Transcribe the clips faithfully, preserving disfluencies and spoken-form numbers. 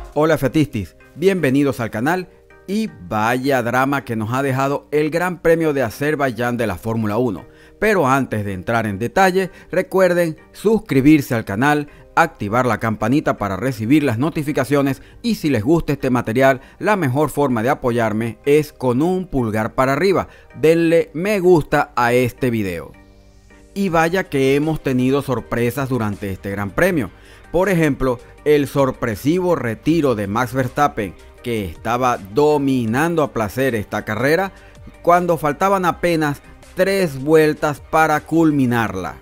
Hola Fetistis, bienvenidos al canal y vaya drama que nos ha dejado el Gran Premio de Azerbaiyán de la Fórmula uno. Pero antes de entrar en detalle, recuerden suscribirse al canal, activar la campanita para recibir las notificaciones y si les gusta este material, la mejor forma de apoyarme es con un pulgar para arriba. Denle me gusta a este video. Y vaya que hemos tenido sorpresas durante este Gran Premio. Por ejemplo, el sorpresivo retiro de Max Verstappen, que estaba dominando a placer esta carrera cuando faltaban apenas tres vueltas para culminarla.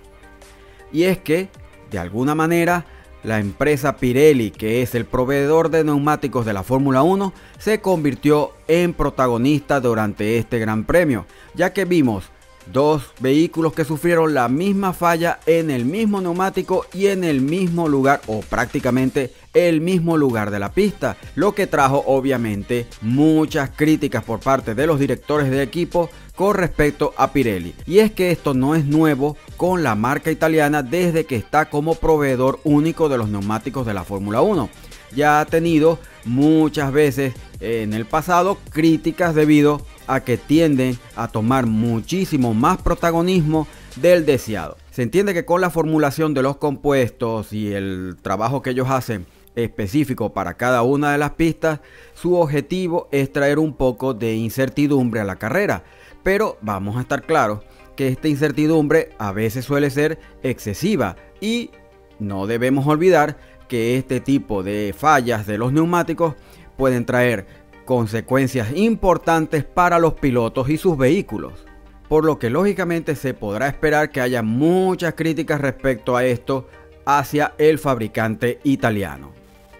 Y es que, de alguna manera, la empresa Pirelli, que es el proveedor de neumáticos de la Fórmula uno, se convirtió en protagonista durante este Gran Premio, ya que vimos dos vehículos que sufrieron la misma falla en el mismo neumático y en el mismo lugar, o prácticamente el mismo lugar de la pista, lo que trajo obviamente muchas críticas por parte de los directores de equipo con respecto a Pirelli. Y es que esto no es nuevo con la marca italiana desde que está como proveedor único de los neumáticos de la Fórmula uno. Ya ha tenido muchas veces en el pasado críticas debido a que tienden a tomar muchísimo más protagonismo del deseado. Se entiende que con la formulación de los compuestos y el trabajo que ellos hacen específico para cada una de las pistas, su objetivo es traer un poco de incertidumbre a la carrera. Pero vamos a estar claros que esta incertidumbre a veces suele ser excesiva y no debemos olvidar que este tipo de fallas de los neumáticos pueden traer consecuencias importantes para los pilotos y sus vehículos, por lo que lógicamente se podrá esperar que haya muchas críticas respecto a esto hacia el fabricante italiano.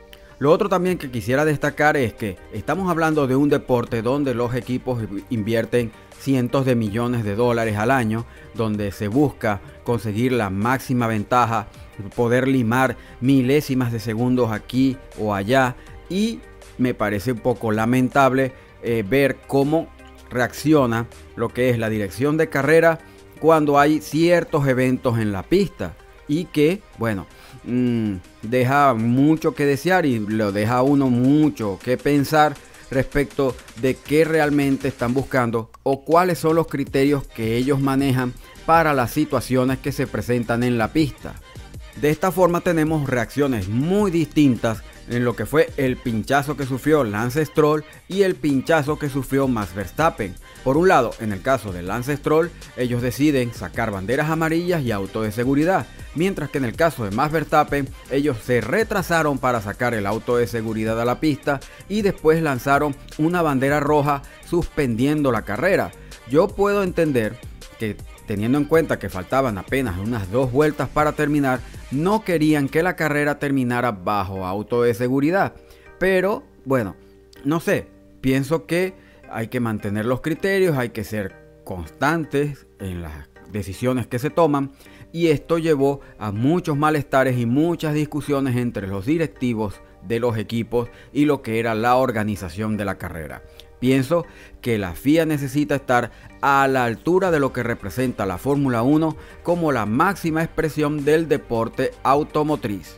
Lo otro también que quisiera destacar es que estamos hablando de un deporte donde los equipos invierten cientos de millones de dólares al año, donde se busca conseguir la máxima ventaja, poder limar milésimas de segundos aquí o allá, y me parece un poco lamentable eh, ver cómo reacciona lo que es la dirección de carrera cuando hay ciertos eventos en la pista y que, bueno, mmm, deja mucho que desear y lo deja a uno mucho que pensar respecto de qué realmente están buscando o cuáles son los criterios que ellos manejan para las situaciones que se presentan en la pista. De esta forma tenemos reacciones muy distintas en lo que fue el pinchazo que sufrió Lance Stroll y el pinchazo que sufrió Max Verstappen. Por un lado, en el caso de Lance Stroll, ellos deciden sacar banderas amarillas y auto de seguridad, mientras que en el caso de Max Verstappen, ellos se retrasaron para sacar el auto de seguridad a la pista y después lanzaron una bandera roja suspendiendo la carrera. Yo puedo entender que, teniendo en cuenta que faltaban apenas unas dos vueltas para terminar, no querían que la carrera terminara bajo auto de seguridad. Pero bueno, no sé, pienso que hay que mantener los criterios, hay que ser constantes en las decisiones que se toman. Y esto llevó a muchos malestares y muchas discusiones entre los directivos de los equipos y lo que era la organización de la carrera. Pienso que la F I A necesita estar a la altura de lo que representa la Fórmula uno como la máxima expresión del deporte automotriz.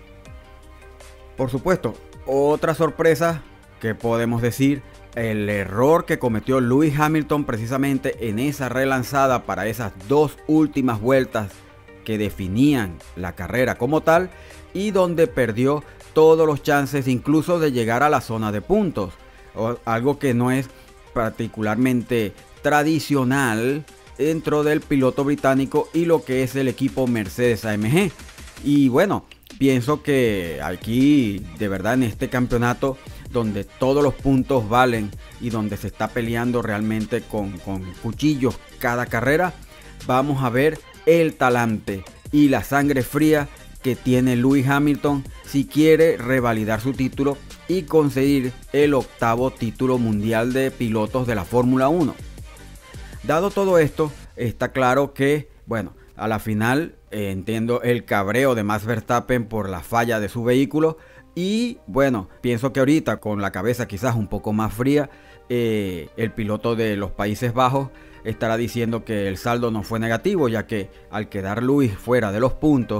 Por supuesto, otra sorpresa que podemos decir, el error que cometió Lewis Hamilton precisamente en esa relanzada para esas dos últimas vueltas que definían la carrera como tal y donde perdió todos los chances incluso de llegar a la zona de puntos. O algo que no es particularmente tradicional dentro del piloto británico y lo que es el equipo Mercedes A M G. Y bueno, pienso que aquí de verdad en este campeonato donde todos los puntos valen y donde se está peleando realmente con, con cuchillos cada carrera, vamos a ver el talante y la sangre fría que tiene Lewis Hamilton si quiere revalidar su título y conseguir el octavo título mundial de pilotos de la Fórmula uno. Dado todo esto, está claro que, bueno, a la final eh, entiendo el cabreo de Max Verstappen por la falla de su vehículo y bueno, pienso que ahorita con la cabeza quizás un poco más fría, eh, el piloto de los Países Bajos estará diciendo que el saldo no fue negativo, ya que al quedar Lewis fuera de los puntos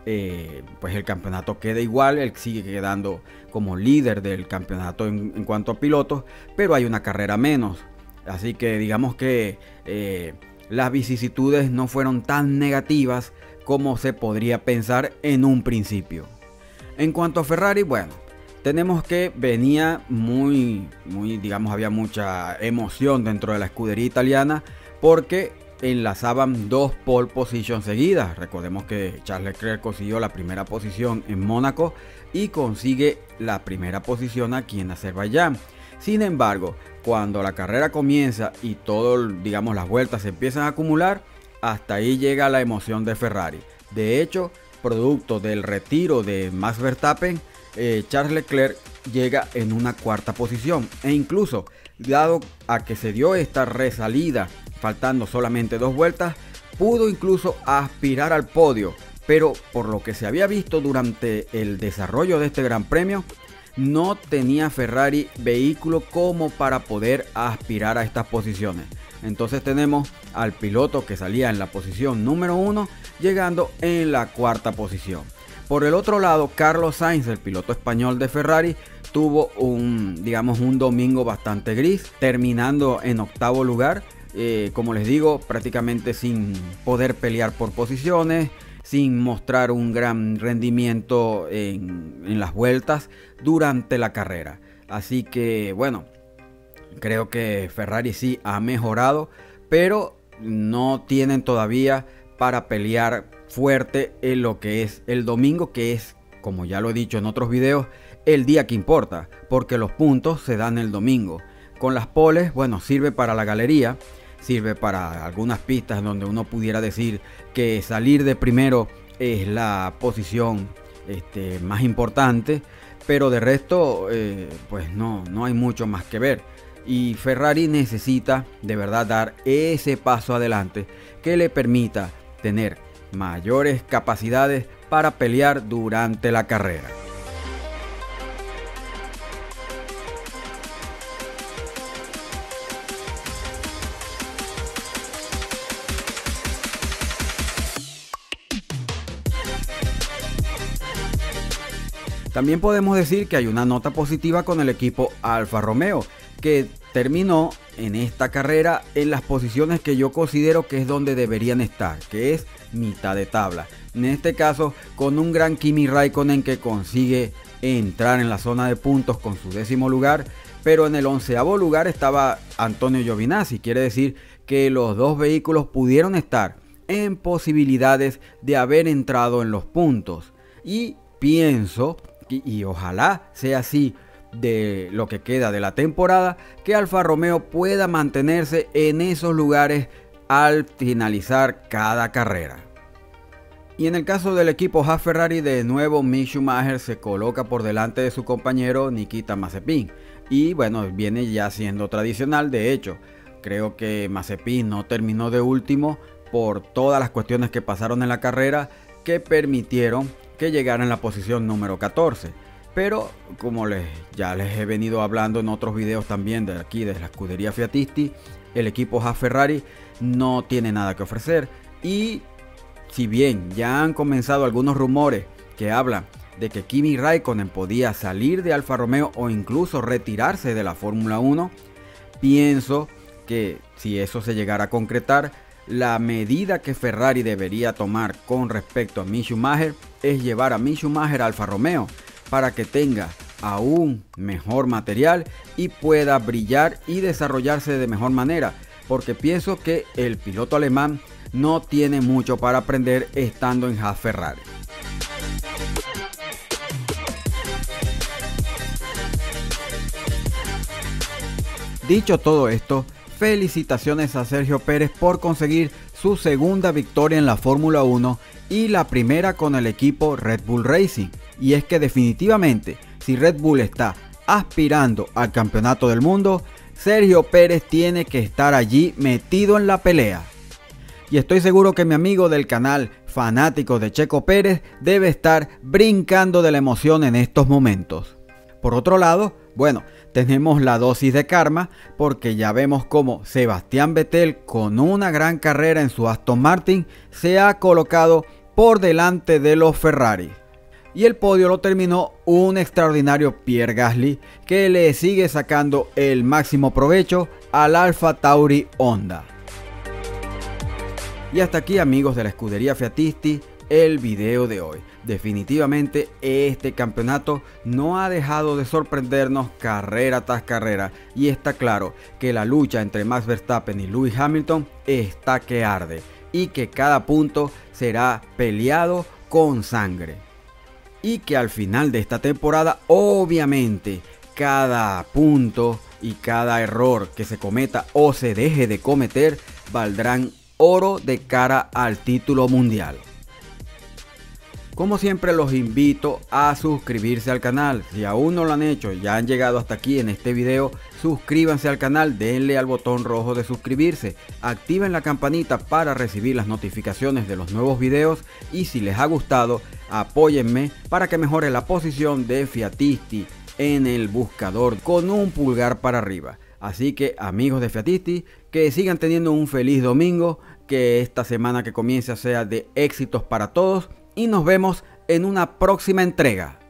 eh, pues el campeonato queda igual, él sigue quedando como líder del campeonato en, en cuanto a pilotos, pero hay una carrera menos. Así que digamos que eh, las vicisitudes no fueron tan negativas como se podría pensar en un principio. En cuanto a Ferrari, bueno, tenemos que venía muy, muy, digamos, había mucha emoción dentro de la escudería italiana porque enlazaban dos pole positions seguidas. Recordemos que Charles Leclerc consiguió la primera posición en Mónaco y consigue la primera posición aquí en Azerbaiyán. Sin embargo, cuando la carrera comienza y todo, digamos, las vueltas se empiezan a acumular, hasta ahí llega la emoción de Ferrari. De hecho, producto del retiro de Max Verstappen, eh, Charles Leclerc llega en una cuarta posición. E incluso, dado a que se dio esta resalida, faltando solamente dos vueltas, pudo incluso aspirar al podio. Pero por lo que se había visto durante el desarrollo de este Gran Premio, no tenía Ferrari vehículo como para poder aspirar a estas posiciones. Entonces tenemos al piloto que salía en la posición número uno llegando en la cuarta posición. Por el otro lado, Carlos Sainz, el piloto español de Ferrari, tuvo un, digamos, un domingo bastante gris, terminando en octavo lugar. Eh, como les digo, prácticamente sin poder pelear por posiciones, sin mostrar un gran rendimiento en, en las vueltas durante la carrera. Así que bueno, creo que Ferrari sí ha mejorado, pero no tienen todavía para pelear fuerte en lo que es el domingo, que es, como ya lo he dicho en otros videos, el día que importa, porque los puntos se dan el domingo. Con las poles, bueno, sirve para la galería, sirve para algunas pistas donde uno pudiera decir que salir de primero es la posición este, más importante, pero de resto eh, pues no, no hay mucho más que ver. Y Ferrari necesita de verdad dar ese paso adelante que le permita tener mayores capacidades para pelear durante la carrera. También podemos decir que hay una nota positiva con el equipo Alfa Romeo, que terminó en esta carrera en las posiciones que yo considero que es donde deberían estar, que es mitad de tabla. En este caso, con un gran Kimi Raikkonen que consigue entrar en la zona de puntos con su décimo lugar, pero en el onceavo lugar estaba Antonio Giovinazzi. Quiere decir que los dos vehículos pudieron estar en posibilidades de haber entrado en los puntos. Y pienso, y, y ojalá sea así de lo que queda de la temporada, que Alfa Romeo pueda mantenerse en esos lugares al finalizar cada carrera. Y en el caso del equipo Haas Ferrari, de nuevo Mick Schumacher se coloca por delante de su compañero Nikita Mazepin. Y bueno, viene ya siendo tradicional. De hecho, creo que Mazepin no terminó de último por todas las cuestiones que pasaron en la carrera que permitieron que llegara en la posición número catorce. Pero como les, ya les he venido hablando en otros videos también de aquí, de la escudería Fiatisti, el equipo Haas Ferrari no tiene nada que ofrecer. Y si bien ya han comenzado algunos rumores que hablan de que Kimi Raikkonen podía salir de Alfa Romeo o incluso retirarse de la Fórmula uno, pienso que si eso se llegara a concretar, la medida que Ferrari debería tomar con respecto a Mick Schumacher es llevar a Mick Schumacher a Alfa Romeo para que tenga aún mejor material y pueda brillar y desarrollarse de mejor manera, porque pienso que el piloto alemán no tiene mucho para aprender estando en Haas Ferrari. Dicho todo esto, felicitaciones a Sergio Pérez por conseguir su segunda victoria en la Fórmula uno y la primera con el equipo Red Bull Racing. Y es que definitivamente, si Red Bull está aspirando al campeonato del mundo, Sergio Pérez tiene que estar allí metido en la pelea. Y estoy seguro que mi amigo del canal fanático de Checo Pérez debe estar brincando de la emoción en estos momentos. Por otro lado, bueno, tenemos la dosis de karma porque ya vemos cómo Sebastián Vettel, con una gran carrera en su Aston Martin, se ha colocado por delante de los Ferrari. Y el podio lo terminó un extraordinario Pierre Gasly, que le sigue sacando el máximo provecho al Alfa Tauri Honda. Y hasta aquí, amigos de la escudería Fiatisti, el video de hoy. Definitivamente este campeonato no ha dejado de sorprendernos carrera tras carrera, y está claro que la lucha entre Max Verstappen y Lewis Hamilton está que arde, y que cada punto será peleado con sangre. Y que al final de esta temporada, obviamente, cada punto y cada error que se cometa o se deje de cometer valdrán oro de cara al título mundial. Como siempre, los invito a suscribirse al canal. Si aún no lo han hecho y ya han llegado hasta aquí en este video, suscríbanse al canal, denle al botón rojo de suscribirse, activen la campanita para recibir las notificaciones de los nuevos videos, y si les ha gustado, apóyenme para que mejore la posición de Fiatisti en el buscador con un pulgar para arriba. Así que, amigos de Fiatisti, que sigan teniendo un feliz domingo, que esta semana que comienza sea de éxitos para todos, y nos vemos en una próxima entrega.